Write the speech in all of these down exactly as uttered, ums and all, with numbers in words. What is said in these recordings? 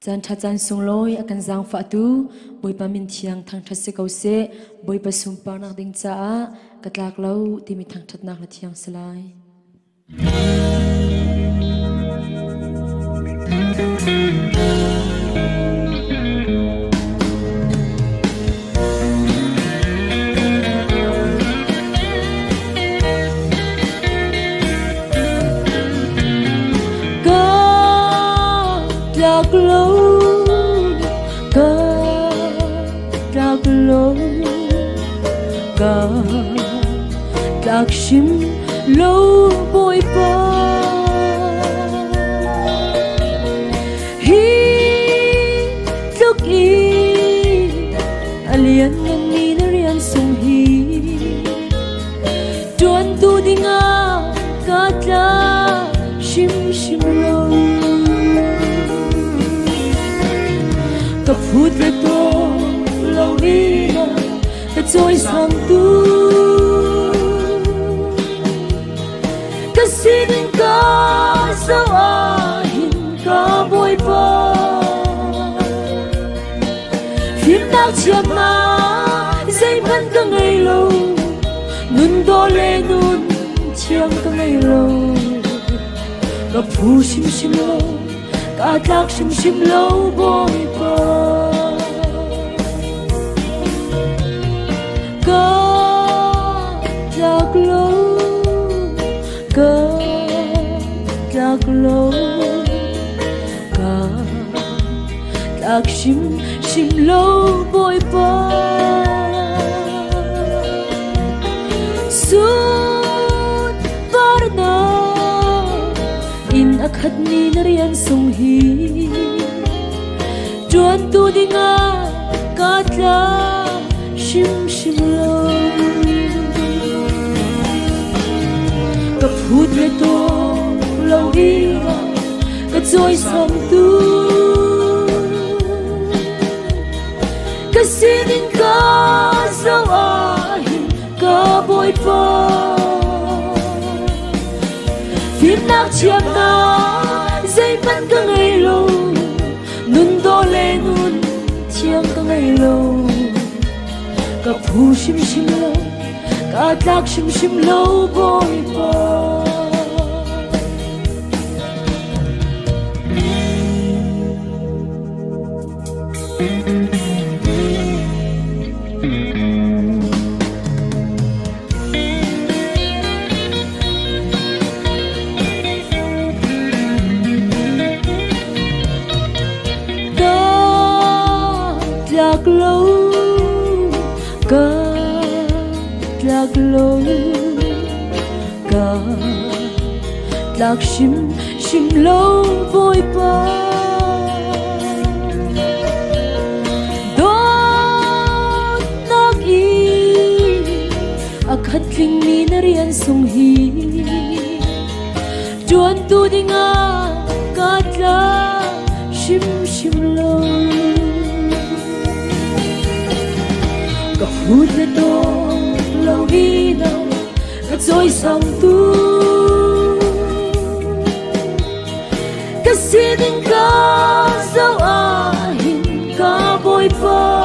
chan tha chan sung loi akan zang fa tu boi pa min thiang thang that se ko se boi pa sum pa nak ding cha a katlak lo ti mi thang that nak la thiang salai Dark low, dark low, dark shim low boy pa. He look in alien ni narian sung he. Tuan tu dinga kata shim shim low. Cặp phút về tôi lâu đi đã trôi sang tu cái xin có dấu à hình có bôi bò phim nào chiếm mà dây vẫn có ngày lâu nun đô lê nun chiếm có ngày lâu cặp phút xim xim lâu cả thác xim xim lâu bôi bò dark low, dark low, dark shim shim low boy pa. Soon barna in akhat ni narian sung hi. Tuan tu dinga katla shim shim low. Cặp hút về tôi lâu đi cặp trôi sang tu cặp xin đến có dấu ai có bôi bò phim nào chiếm nó dây vẫn có ngày lâu nun đô lê nun chiếm có ngày lâu cặp hút shim shim lâu cả thác shim shim lâu bôi bò dark low, dark low, dark shim shim low boy pa. Don't knock in, akhat ling ni narian sung hi. Tuan tu dinga katla shim shim low. Cặp hút về tôi lâu đi đâu cặp trôi sang tu cặp xin đến có dấu à hình có bôi bò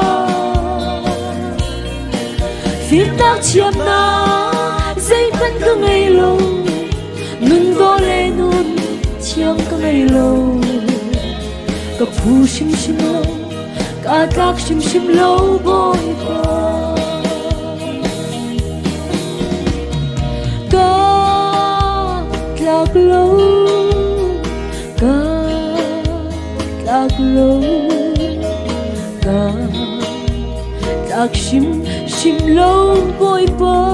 phim nào chiếm nó dây vẫn có ngày lâu nun đô lê nun chiếm có ngày lâu cặp phu shim shim lâu cả thác shim shim lâu bôi bò dark low, dark low, dark shim shim low boy pa.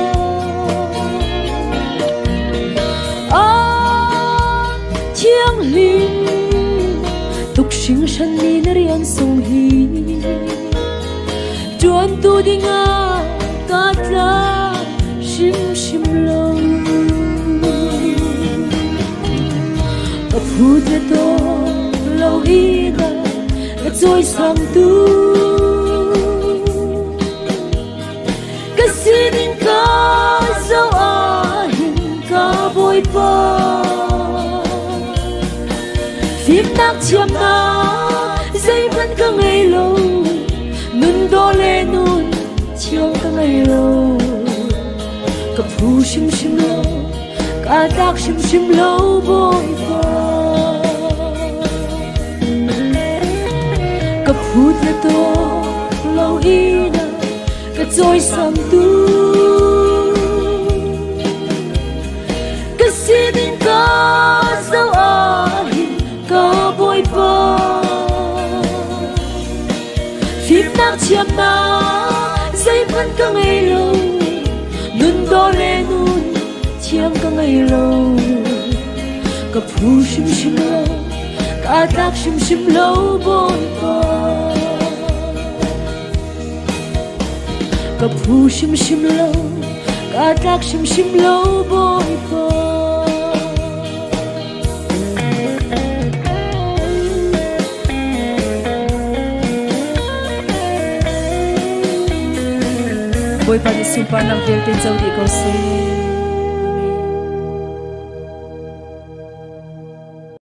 An thiêng liêng tục sinh sanh ni narian sung hi. Tuan tu dinga katla shim shim low. Cặp hút về tôi lâu đi đã trôi sang tu cái xin đến có dấu à hình có bôi bò phim nào chiam na dây vẫn cứ ngày lâu nun đô lê nun chiang cứ ngày lâu cặp phu sim sim lâu cả đắc sim sim lâu bồi ba cặp phu thế to lâu ina cặp trôi sam tu cặp xin đến có dấu ai có bồi ba phim nắng chiêm na dây vẫn cứ ngày lâu nun đô lê nun chiang cứ ngày lâu cặp phu sim sim lâu cả đắc sim sim lâu bồi ba cặp phu sim sim lâu cả đắc sim sim lâu bồi ba bồi ba đi sum pa nang vel ten zau di ko se